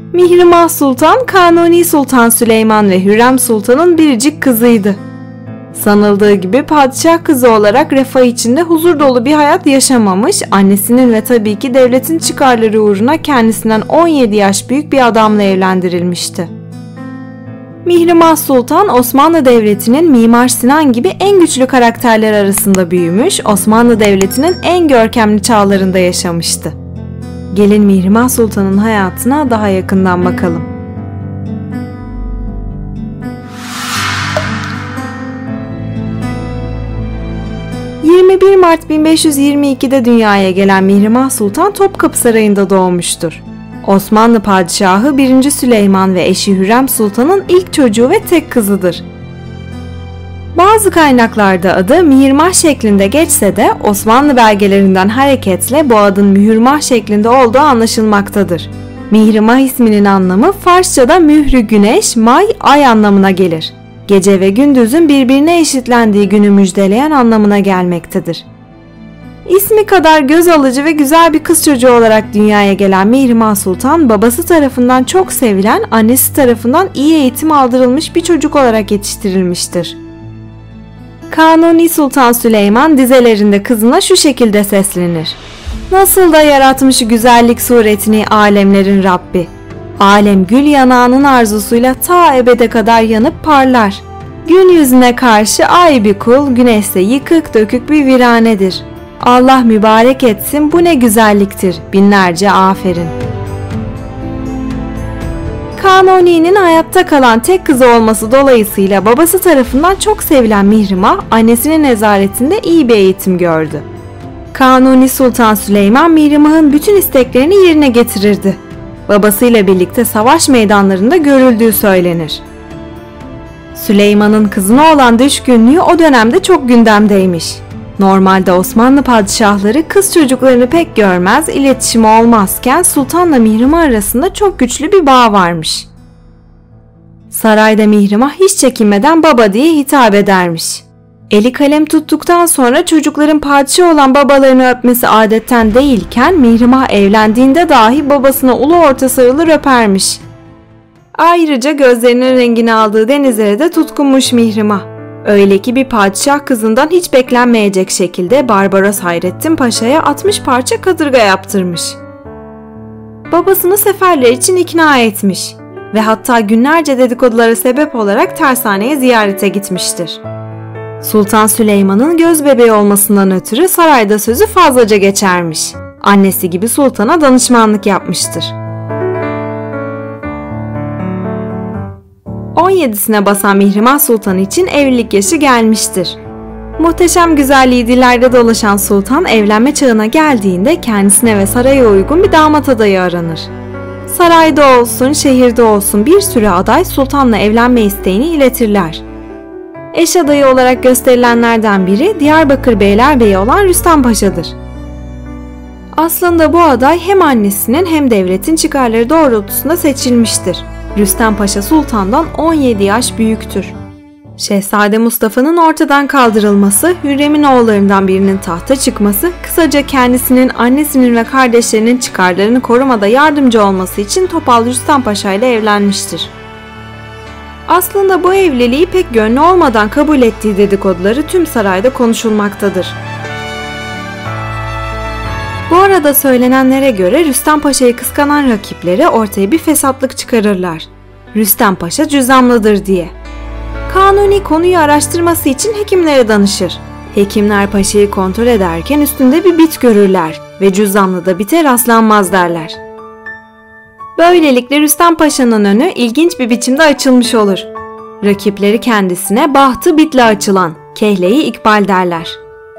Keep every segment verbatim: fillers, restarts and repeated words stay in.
Mihrimah Sultan, Kanuni Sultan Süleyman ve Hürrem Sultan'ın biricik kızıydı. Sanıldığı gibi padişah kızı olarak refah içinde huzur dolu bir hayat yaşamamış, annesinin ve tabii ki devletin çıkarları uğruna kendisinden on yedi yaş büyük bir adamla evlendirilmişti. Mihrimah Sultan, Osmanlı Devleti'nin Mimar Sinan gibi en güçlü karakterler arasında büyümüş, Osmanlı Devleti'nin en görkemli çağlarında yaşamıştı. Gelin Mihrimah Sultan'ın hayatına daha yakından bakalım. yirmi bir Mart bin beş yüz yirmi iki'de dünyaya gelen Mihrimah Sultan Topkapı Sarayı'nda doğmuştur. Osmanlı Padişahı birinci Süleyman ve eşi Hürrem Sultan'ın ilk çocuğu ve tek kızıdır. Bazı kaynaklarda adı Mihrimah şeklinde geçse de Osmanlı belgelerinden hareketle bu adın Mühürmah şeklinde olduğu anlaşılmaktadır. Mihrimah isminin anlamı Farsça'da mührü güneş, may, ay anlamına gelir. Gece ve gündüzün birbirine eşitlendiği günü müjdeleyen anlamına gelmektedir. İsmi kadar göz alıcı ve güzel bir kız çocuğu olarak dünyaya gelen Mihrimah Sultan, babası tarafından çok sevilen, annesi tarafından iyi eğitim aldırılmış bir çocuk olarak yetiştirilmiştir. Kanuni Sultan Süleyman dizelerinde kızına şu şekilde seslenir: "Nasıl da yaratmış güzellik suretini alemlerin Rabbi. Alem gül yanağının arzusuyla ta ebede kadar yanıp parlar. Gün yüzüne karşı ay bir kul, güneşse yıkık dökük bir viranedir. Allah mübarek etsin, bu ne güzelliktir, binlerce aferin." Kanuni'nin hayatta kalan tek kızı olması dolayısıyla babası tarafından çok sevilen Mihrimah, annesinin nezaretinde iyi bir eğitim gördü. Kanuni Sultan Süleyman, Mihrimah'ın bütün isteklerini yerine getirirdi. Babasıyla birlikte savaş meydanlarında görüldüğü söylenir. Süleyman'ın kızına olan düşkünlüğü o dönemde çok gündemdeymiş. Normalde Osmanlı padişahları kız çocuklarını pek görmez, iletişimi olmazken Sultan'la Mihrimah arasında çok güçlü bir bağ varmış. Sarayda Mihrimah hiç çekinmeden baba diye hitap edermiş. Eli kalem tuttuktan sonra çocukların padişah olan babalarını öpmesi adetten değilken Mihrimah evlendiğinde dahi babasına ulu orta sarılır öpermiş. Ayrıca gözlerinin rengini aldığı denizlere de tutkunmuş Mihrimah. Öyle ki bir padişah kızından hiç beklenmeyecek şekilde Barbaros Hayrettin Paşa'ya altmış parça kadırga yaptırmış. Babasını seferler için ikna etmiş ve hatta günlerce dedikodulara sebep olarak tersaneye ziyarete gitmiştir. Sultan Süleyman'ın göz bebeği olmasından ötürü sarayda sözü fazlaca geçermiş. Annesi gibi sultana danışmanlık yapmıştır. on yedisine basan Mihrimah Sultan için evlilik yaşı gelmiştir. Muhteşem güzelliği dillerde dolaşan sultan evlenme çağına geldiğinde kendisine ve saraya uygun bir damat adayı aranır. Sarayda olsun, şehirde olsun bir sürü aday sultanla evlenme isteğini iletirler. Eş adayı olarak gösterilenlerden biri Diyarbakır Beylerbeyi olan Rüstem Paşa'dır. Aslında bu aday hem annesinin hem devletin çıkarları doğrultusunda seçilmiştir. Rüstem Paşa Sultan'dan on yedi yaş büyüktür. Şehzade Mustafa'nın ortadan kaldırılması, Hürrem'in oğullarından birinin tahta çıkması, kısaca kendisinin, annesinin ve kardeşlerinin çıkarlarını korumada yardımcı olması için Topal Rüstem Paşa ile evlenmiştir. Aslında bu evliliği pek gönlü olmadan kabul ettiği dedikoduları tüm sarayda konuşulmaktadır. Bu arada söylenenlere göre Rüstem Paşa'yı kıskanan rakipleri ortaya bir fesatlık çıkarırlar. Rüstem Paşa cüzzamlıdır diye. Kanuni konuyu araştırması için hekimlere danışır. Hekimler paşayı kontrol ederken üstünde bir bit görürler ve cüzzamlıda bite rastlanmaz derler. Böylelikle Rüstem Paşa'nın önü ilginç bir biçimde açılmış olur. Rakipleri kendisine bahtı bitle açılan, kehleyi ikbal derler.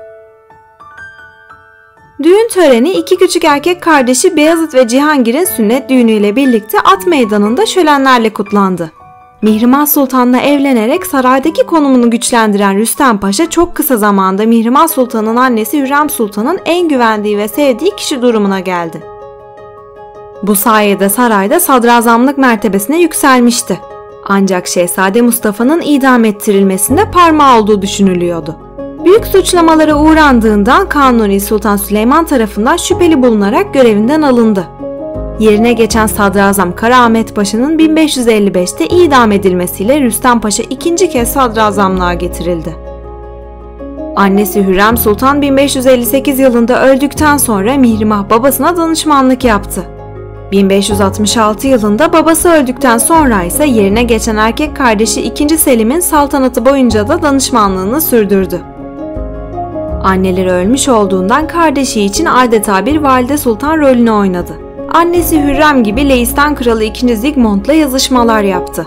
Düğün töreni iki küçük erkek kardeşi Beyazıt ve Cihangir'in sünnet düğünüyle birlikte at meydanında şölenlerle kutlandı. Mihrimah Sultan'la evlenerek saraydaki konumunu güçlendiren Rüstem Paşa çok kısa zamanda Mihrimah Sultan'ın annesi Hürrem Sultan'ın en güvendiği ve sevdiği kişi durumuna geldi. Bu sayede sarayda sadrazamlık mertebesine yükselmişti. Ancak Şehzade Mustafa'nın idam ettirilmesinde parmağı olduğu düşünülüyordu. Büyük suçlamalara uğrandığından Kanuni Sultan Süleyman tarafından şüpheli bulunarak görevinden alındı. Yerine geçen Sadrazam Karaahmet Paşa'nın bin beş yüz elli beşte idam edilmesiyle Rüstem Paşa ikinci kez sadrazamlığa getirildi. Annesi Hürrem Sultan bin beş yüz elli sekiz yılında öldükten sonra Mihrimah babasına danışmanlık yaptı. bin beş yüz altmış altı yılında babası öldükten sonra ise yerine geçen erkek kardeşi ikinci Selim'in saltanatı boyunca da danışmanlığını sürdürdü. Anneleri ölmüş olduğundan kardeşi için adeta bir valide sultan rolünü oynadı. Annesi Hürrem gibi Leistan Kralı ikinci. Zigmund'la yazışmalar yaptı.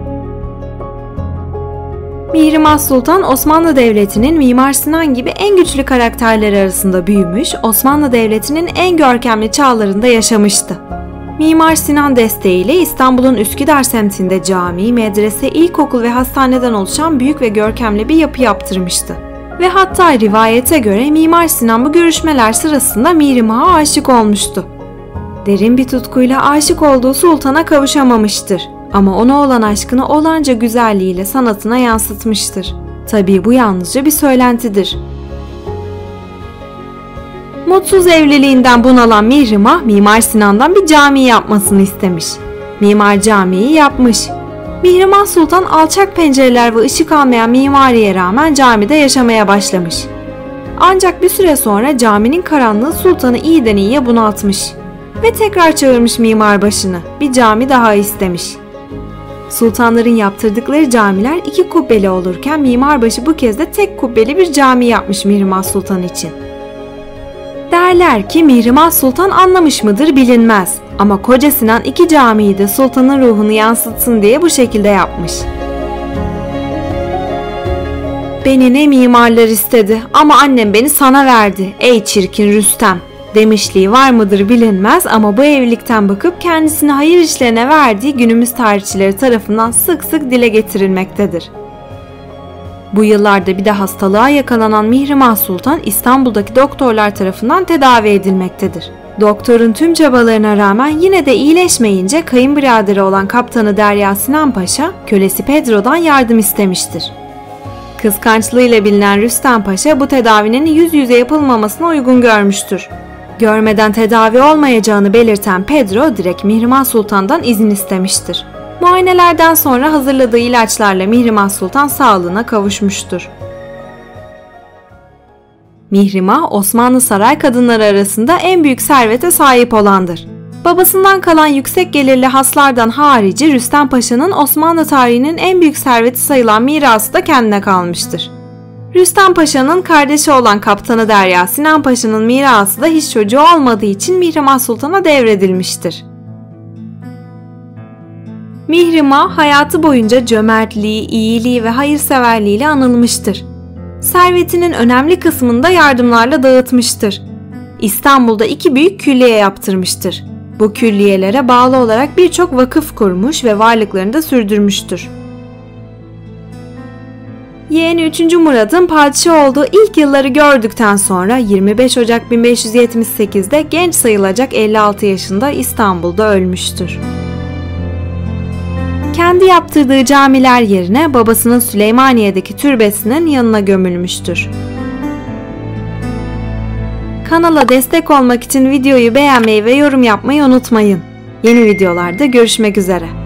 Mihrimah Sultan Osmanlı Devleti'nin Mimar Sinan gibi en güçlü karakterleri arasında büyümüş, Osmanlı Devleti'nin en görkemli çağlarında yaşamıştı. Mimar Sinan desteğiyle İstanbul'un Üsküdar semtinde cami, medrese, ilkokul ve hastaneden oluşan büyük ve görkemli bir yapı yaptırmıştı. Ve hatta rivayete göre Mimar Sinan bu görüşmeler sırasında Mihrimah'a aşık olmuştu. Derin bir tutkuyla aşık olduğu sultana kavuşamamıştır. Ama ona olan aşkını olanca güzelliğiyle sanatına yansıtmıştır. Tabii bu yalnızca bir söylentidir. Mutsuz evliliğinden bunalan Mihrimah, Mimar Sinan'dan bir cami yapmasını istemiş. Mimar camiyi yapmış. Mihrimah Sultan alçak pencereler ve ışık almayan mimariye rağmen camide yaşamaya başlamış. Ancak bir süre sonra caminin karanlığı sultanı iyiden iyiye bunaltmış. Ve tekrar çağırmış mimar başını. Bir cami daha istemiş. Sultanların yaptırdıkları camiler iki kubbeli olurken mimarbaşı bu kez de tek kubbeli bir cami yapmış Mihrimah Sultan için. Derler ki Mihrimah Sultan anlamış mıdır bilinmez ama Koca Sinan iki camiyi de sultanın ruhunu yansıtsın diye bu şekilde yapmış. Beni ne mimarlar istedi ama annem beni sana verdi ey çirkin Rüstem demişliği var mıdır bilinmez ama bu evlilikten bakıp kendisini hayır işlerine verdiği günümüz tarihçileri tarafından sık sık dile getirilmektedir. Bu yıllarda bir de hastalığa yakalanan Mihrimah Sultan İstanbul'daki doktorlar tarafından tedavi edilmektedir. Doktorun tüm çabalarına rağmen yine de iyileşmeyince kayınbiraderi olan kaptanı Derya Sinan Paşa kölesi Pedro'dan yardım istemiştir. Kıskançlığıyla bilinen Rüstem Paşa bu tedavinin yüz yüze yapılmamasına uygun görmüştür. Görmeden tedavi olmayacağını belirten Pedro direkt Mihrimah Sultan'dan izin istemiştir. Muayenelerden sonra hazırladığı ilaçlarla Mihrimah Sultan sağlığına kavuşmuştur. Mihrimah, Osmanlı saray kadınları arasında en büyük servete sahip olandır. Babasından kalan yüksek gelirli haslardan harici Rüstem Paşa'nın Osmanlı tarihinin en büyük serveti sayılan mirası da kendine kalmıştır. Rüstem Paşa'nın kardeşi olan kaptanı Derya Sinan Paşa'nın mirası da hiç çocuğu olmadığı için Mihrimah Sultan'a devredilmiştir. Mihrimah hayatı boyunca cömertliği, iyiliği ve hayırseverliğiyle anılmıştır. Servetinin önemli kısmını da yardımlarla dağıtmıştır. İstanbul'da iki büyük külliye yaptırmıştır. Bu külliyelere bağlı olarak birçok vakıf kurmuş ve varlıklarını da sürdürmüştür. Yeğeni üçüncü Murad'ın padişah olduğu ilk yılları gördükten sonra yirmi beş Ocak bin beş yüz yetmiş sekizde genç sayılacak elli altı yaşında İstanbul'da ölmüştür. Kendi yaptırdığı camiler yerine babasının Süleymaniye'deki türbesinin yanına gömülmüştür. Kanala destek olmak için videoyu beğenmeyi ve yorum yapmayı unutmayın. Yeni videolarda görüşmek üzere.